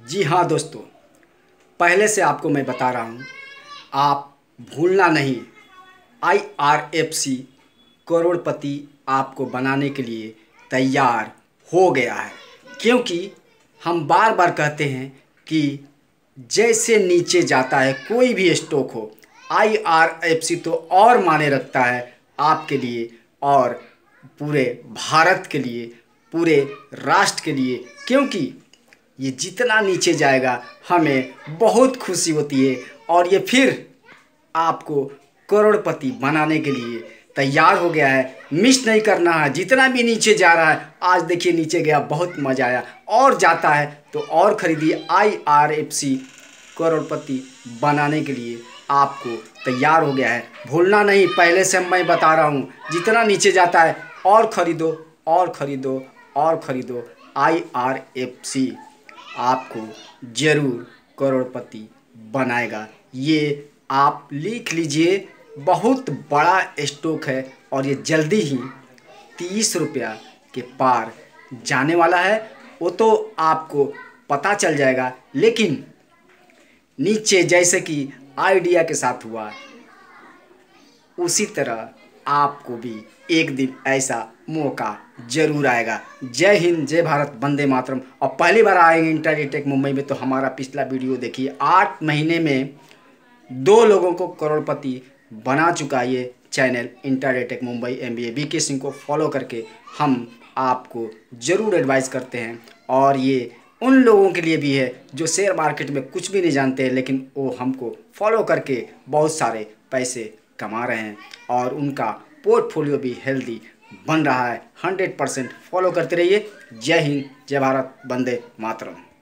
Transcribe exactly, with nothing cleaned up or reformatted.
जी हाँ दोस्तों, पहले से आपको मैं बता रहा हूँ, आप भूलना नहीं। आई आर एफ सी करोड़पति आपको बनाने के लिए तैयार हो गया है। क्योंकि हम बार बार कहते हैं कि जैसे नीचे जाता है कोई भी स्टॉक हो, आई आर एफ सी तो और माने रखता है आपके लिए और पूरे भारत के लिए, पूरे राष्ट्र के लिए। क्योंकि ये जितना नीचे जाएगा हमें बहुत खुशी होती है और ये फिर आपको करोड़पति बनाने के लिए तैयार हो गया है। मिस नहीं करना है। जितना भी नीचे जा रहा है, आज देखिए नीचे गया, बहुत मज़ा आया, और जाता है तो और ख़रीदिए। आई आर एफ सी करोड़पति बनाने के लिए आपको तैयार हो गया है। भूलना नहीं, पहले से मैं बता रहा हूँ, जितना नीचे जाता है और ख़रीदो और ख़रीदो और ख़रीदो। आई आर एफ सी आपको ज़रूर करोड़पति बनाएगा। ये आप लिख लीजिए, बहुत बड़ा स्टॉक है और ये जल्दी ही तीस रुपया के पार जाने वाला है। वो तो आपको पता चल जाएगा, लेकिन नीचे जैसे कि आइडिया के साथ हुआ, उसी तरह आपको भी एक दिन ऐसा मौका जरूर आएगा। जय हिंद, जय भारत, वंदे मातरम। और पहली बार आएंगे इंट्राडे टेक मुंबई में तो हमारा पिछला वीडियो देखिए। आठ महीने में दो लोगों को करोड़पति बना चुका ये channel intraday tech Mumbai M B A V K Singh को फॉलो करके हम आपको ज़रूर एडवाइस करते हैं। और ये उन लोगों के लिए भी है जो शेयर मार्केट में कुछ भी नहीं जानते हैं, लेकिन वो हमको फॉलो करके बहुत सारे पैसे कमा रहे हैं और उनका पोर्टफोलियो भी हेल्दी बन रहा है। हंड्रेड परसेंट फॉलो करते रहिए। जय हिंद, जय भारत, वंदे मातरम।